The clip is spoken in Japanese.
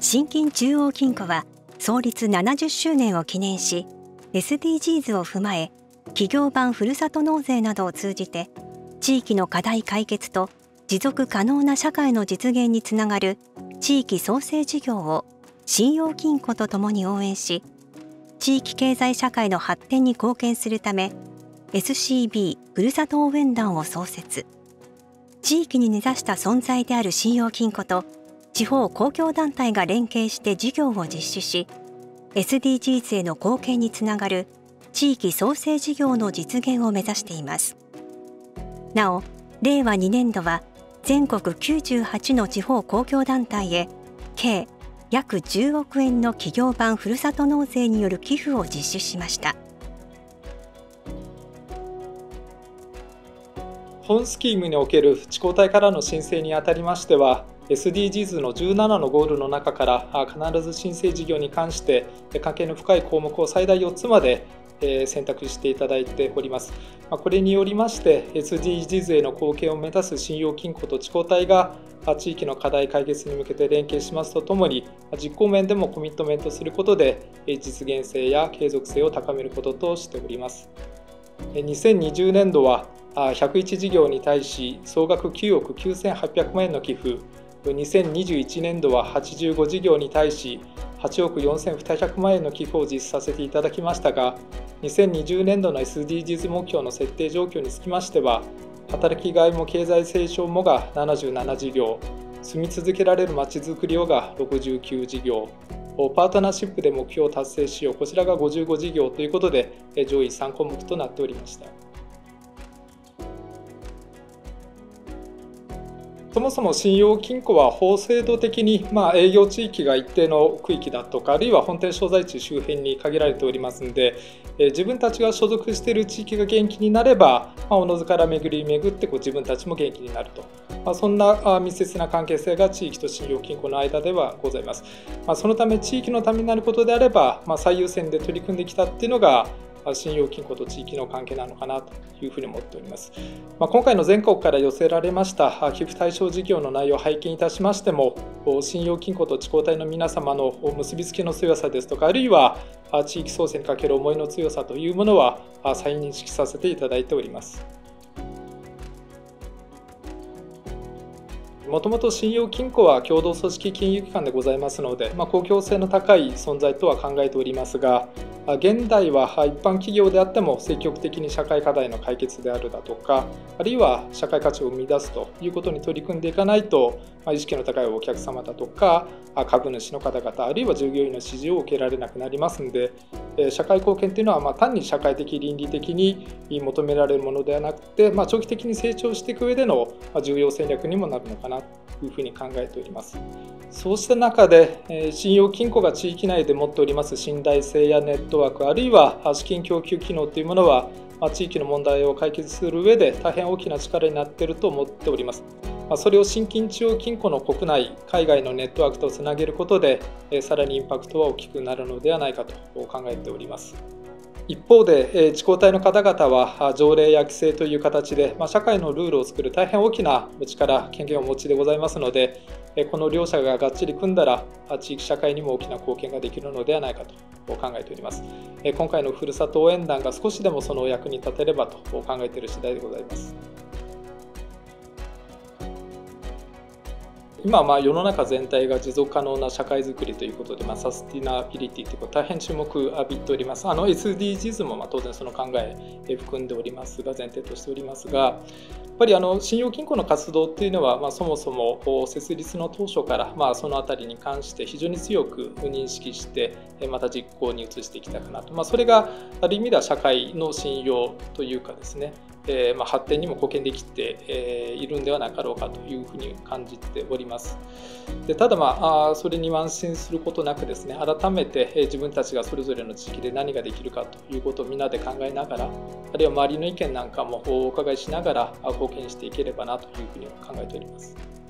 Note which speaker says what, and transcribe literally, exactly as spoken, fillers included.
Speaker 1: 新金中央金庫は創立ななじゅっしゅうねんを記念し、 エスディージーズ を踏まえ、企業版ふるさと納税などを通じて地域の課題解決と持続可能な社会の実現につながる地域創生事業を信用金庫とともに応援し、地域経済社会の発展に貢献するため エスシービー ふるさと応援団を創設。地域に根ざした存在である信用金庫と地方公共団体が連携して事業を実施し、 エスディージーズ への貢献につながる地域創生事業の実現を目指しています。なお、れいわにねんどは全国きゅうじゅうはちの地方公共団体へ計約じゅうおくえんの企業版ふるさと納税による寄付を実施しました。
Speaker 2: 本スキームにおける自治体からの申請にあたりましては、エスディージーズ のじゅうななのゴールの中から必ず申請事業に関して関係の深い項目を最大よっつまで選択していただいております。これによりまして エスディージーズ への貢献を目指す信用金庫と自治体が地域の課題解決に向けて連携しますとともに、実行面でもコミットメントすることで実現性や継続性を高めることとしております。にせんにじゅうねんどはひゃくいち事業に対し総額きゅうおくきゅうせんはっぴゃくまんえんの寄付、にせんにじゅういちねんどははちじゅうご事業に対しはちおくよんせんにひゃくまんえんの寄付を実施させていただきましたが、にせんにじゅうねんどの エスディージーズ 目標の設定状況につきましては、働きがいも経済成長もがななじゅうなな事業、住み続けられるまちづくりをがろくじゅうきゅう事業、パートナーシップで目標を達成しよう、こちらがごじゅうご事業ということで上位さんこうもくとなっておりました。そもそも信用金庫は法制度的に、まあ、営業地域が一定の区域だとか、あるいは本店所在地周辺に限られておりますので、えー、自分たちが所属している地域が元気になれば、まあ、おのずから巡り巡ってこう自分たちも元気になると、まあ、そんなあ密接な関係性が地域と信用金庫の間ではございます。まあ、そのため地域のためになることであれば、まあ、最優先で取り組んできたっていうのが信用金庫と地域の関係なのかなというふうに思っております。まあ、今回の全国から寄せられました寄付対象事業の内容を拝見いたしましても、信用金庫と自治体の皆様の結びつきの強さですとか、あるいは地域創生にかける思いの強さというものは再認識させていただいております。もともと信用金庫は共同組織金融機関でございますので、まあ、公共性の高い存在とは考えておりますが、現代は一般企業であっても積極的に社会課題の解決であるだとか、あるいは社会価値を生み出すということに取り組んでいかないと、意識の高いお客様だとか株主の方々、あるいは従業員の支持を受けられなくなりますので、社会貢献というのはまあ単に社会的倫理的に求められるものではなくて、まあ、長期的に成長していく上での重要戦略にもなるのかなというふうに考えております。そうした中で信用金庫が地域内で持っております信頼性やネットワーク、あるいは資金供給機能というものは地域の問題を解決する上で大変大きな力になっていると思っております。それを新金中央金庫の国内海外のネットワークとつなげることでさらにインパクトは大きくなるのではないかと考えております。一方で自治体の方々は条例や規制という形で社会のルールを作る大変大きな力、権限をお持ちでございますので、この両者ががっちり組んだら地域社会にも大きな貢献ができるのではないかと考えております。今回のふるさと応援団が少しでもそのお役に立てればと考えている次第でございます。今はまあ世の中全体が持続可能な社会づくりということで、まあ、サスティナビリティということ大変注目を浴びております。あの エスディージーズ もまあ当然その考え含んでおりますが、前提としておりますが、やっぱりあの信用金庫の活動というのは、まあ、そもそも設立の当初から、まあ、そのあたりに関して非常に強く認識してまた実行に移してきたかなと、まあ、それがある意味では社会の信用というかですね、えーまあ、発展にも貢献できて、えー、いるんではなかろうかというふうに感じております。でただ、まあ、それに慢心することなくですね、改めて自分たちがそれぞれの地域で何ができるかということをみんなで考えながら、あるいは周りの意見なんかもお伺いしながら貢献していければなというふうに考えております。